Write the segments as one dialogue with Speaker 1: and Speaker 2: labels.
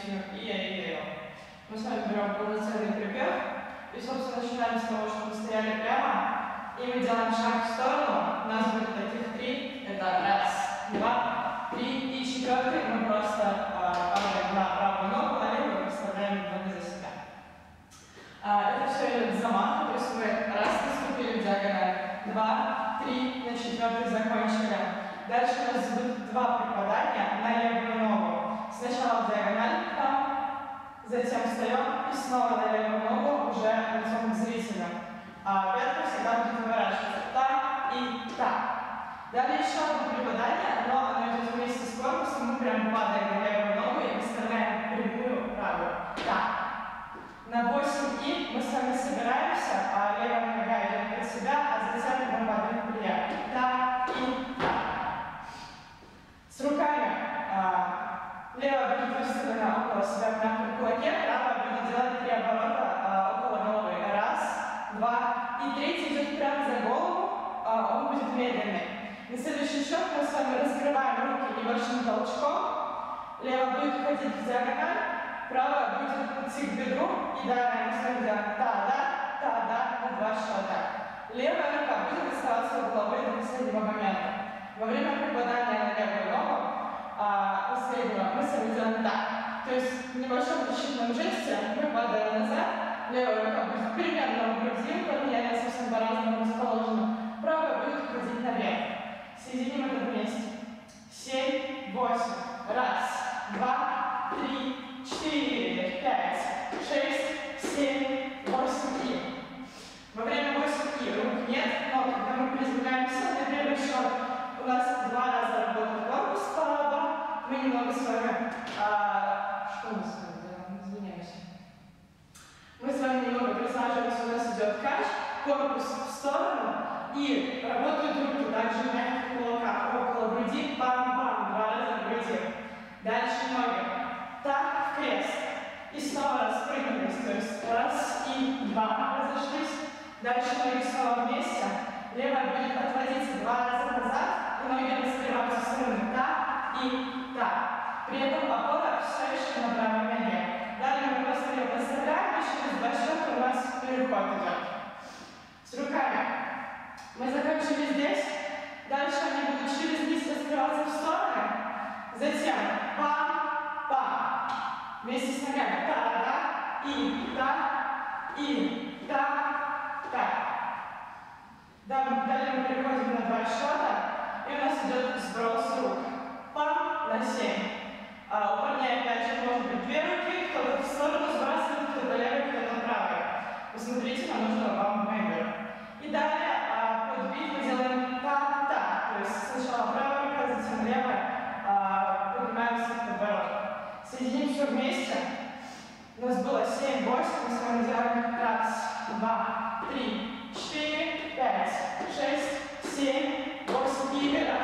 Speaker 1: нижнюю и левую. Мы с вами берем полноценный припев и, собственно, начинаем с того, что мы стояли прямо, и мы делаем шаг в сторону. У нас будет таких 3. Это 1, 2, 3 и 4. Мы просто падаем на правую ногу, на левую, расставляем ноги за себя. Это все идет с замаха, то есть мы наступили в диагональ, 2, 3, на 4 закончили. Дальше у нас будет 2 припадания на левую ногу. Сначала в диагональ, затем встаем и снова на левую ногу, уже лицом к зрителю. Пятка всегда будет выворачиваться. Так и так. Далее еще одно припадание, но оно идет вместе с корпусом. Мы прям падаем на левую ногу и выставляем прямую правую. Так. На 8 и мы с вами собираемся, а левая нога идет под себя, а затем мы падаем вверх. Так и так. С руками левая будет выставлена около себя в мягком кулаке, правая будет делать 3 оборота около головы. 1, 2 и 3 идет прямо за голову, он будет медленный. На следующий счет мы с вами раскрываем руки небольшим толчком. Левая будет ходить в диагональ, правая будет идти к бедру, и далее мы с вами делаем та-да, на 2 счета. Левая рука будет оставаться у головы до последнего момента. Во время припадания на левую ногу последнего мы с вами делаем так. То есть в небольшом защитном жесте мы падаем назад, левая рука будет примерно у груди, уклонение совсем по-разному расположено. Правая будет ходить наверх. Соединим это вместе. 7, 8. 1, 2, 3, 4, 5, 6, 7, 8 и. Во время 8 и рук нет, но когда мы приземляемся на первый счет, у нас 2 раза работает корпус справа. Мы немного с вами... что мы с вами делаем? Извиняюсь. Мы с вами немного присаживаемся, у нас идет кач, корпус в сторону, и работают руки также в мягких кулаках около груди, бам-бам, 2 раза в груди. Дальше ноги. Так, в крест. И снова распрыгнулись, то есть 1 и 2 разошлись. Дальше ноги снова вместе. Левая будет отводиться 2 раза назад, и ноги раскрываются в стороны. Так и так. При этом опора все еще на правой ноге. Далее мы просто ее подставляем, и через 2 счета у нас переход идет. С руками. Мы закончили здесь. Дальше они будут через низ раскрываться в стороны. Затем пам-пам. Вместе с ногами. Та-да, и та. Далее мы переходим на 2 счета. И у нас идет сброс рук. Пам на 7. У парней опять же может быть 2 руки. Кто-то в сторону сбрасывает, кто-то левый, кто-то правый. Посмотрите, нам нужно вам мембер. И далее под бит мы делаем та-та. То есть сначала правая рука, затем левая. Поднимаемся в подбородок. Соединим все вместе. У нас было 7, 8. Мы с вами делаем 1, 2, 3, 4, 5, 6, 7, 8 и 1,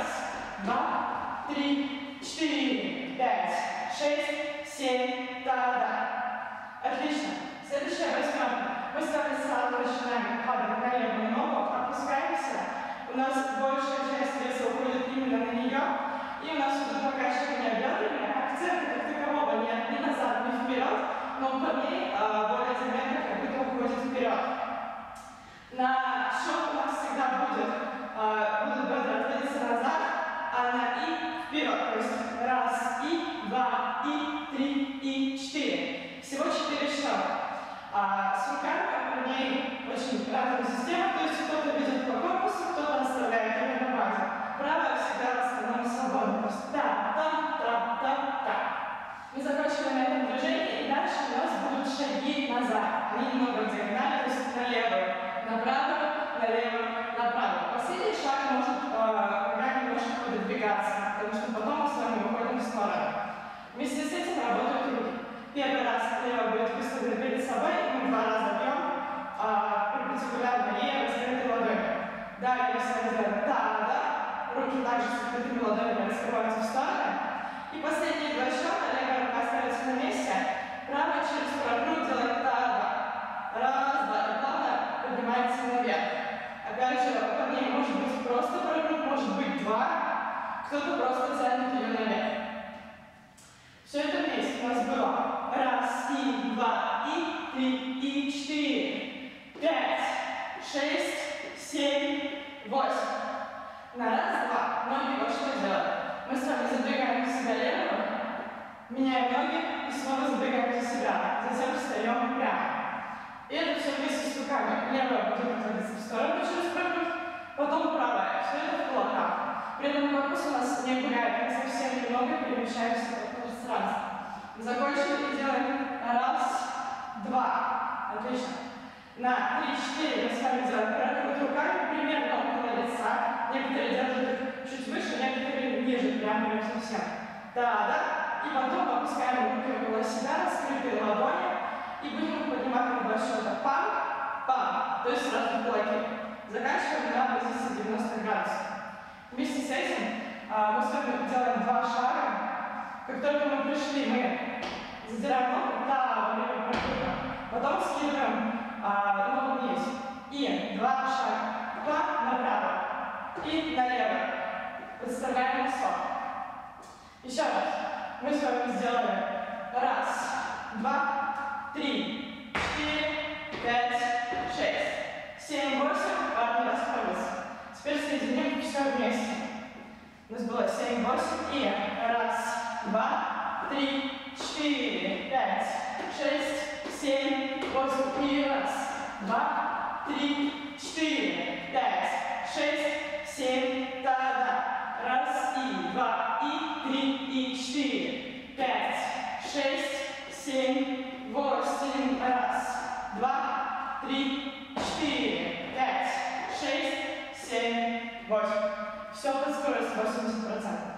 Speaker 1: 2, 3, 4, 5, 6, 7, та-да. Отлично. Следующая 8. Мы с вами сразу начинаем падать на левую ногу, опускаемся. У нас большая часть веса уходит именно на нее. И у нас идут покачивания бедрами. Акцента как такового нет ни назад, ни вперед, но по ней более заметно, как будто уходит вперед. На счет у нас всегда будут бедра отводиться назад, а на и вперед. То есть 1 и 2 и 3 и 4. Всего 4 счета. С руками у парней очень разная система, то есть кто-то ведет по корпусу, кто-то оставляет ее на базе. Правая всегда в основном свободна. Просто та-та-та-та-та. Мы закончили на этом движении, и дальше у нас будут шаги назад. Они немного диагонально, то есть на левую, направо, на левую, направо. Последний шаг может немножко пододвигаться, потому что потом мы с вами выходим в сторону. Вместе с этим работают руки. Первый раз левая будет выставлена перед собой, и мы 2 раза бьем перпендикулярно ей раскрытой ладонью. Далее мы с вами делаем та-да, руки также с открытыми ладонями раскрываются в стороны. И последние 2 счета, левая рука остается на месте, правая через правую руку делает та-да. 1, 2, и плавно поднимается наверх. Опять же, у парней может быть просто прыгнуть, может быть 2, кто-то просто тянет ее наверх. Все это вместе у нас было 6, 7, 8. На раз, два. Ноги вот что делаем. Мы с вами задвигаем себя левую, меняем ноги и снова задвигаем за себя. Затем встаем прямо. И это все вместе с руками. Левая будет находиться в сторону через прыгнуть, потом правая. Все это в кулаках. При этом корпус у нас не гуляет, мы совсем немного перемещаемся в пространстве. Закончили и делаем раз, два. Отлично. На 3-4 мы с вами делаем прокрут руками примерно около лица. Некоторые держат их чуть выше, некоторые ниже, прямо совсем. Да. И потом опускаем руки около себя, раскрытые ладони. И будем их поднимать на два счета. Пам, пам. То есть сразу в кулаки. Заканчиваем на позиции 90 градусов. Вместе с этим мы с вами делаем два шага. Как только мы пришли, мы задираем ногу, да, влево прокрутим. Потом скидываем ногу вниз. И два шага. Два направо. И налево. Подставляем носок. Еще раз. Мы с вами сделали раз, два, 3, 4, 5, 6, 7, 8. Парни расходятся. Теперь соединим все вместе. У нас было 7, 8 и раз, два, 3, 4, 5, 6, 7, 8 и раз, два, 3, 4, 5, 6, 7, да-да. Раз и два, и 3, и 4, 5, 6, 7, 8. Раз, два, 3, 4, 5, 6, 7, 8. Все под скорость 80%.